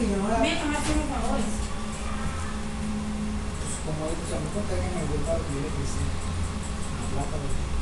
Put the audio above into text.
Mira, me hacen los favores. Pues como ellos a lo mejor tengan el lugar que yo le decía. La plata de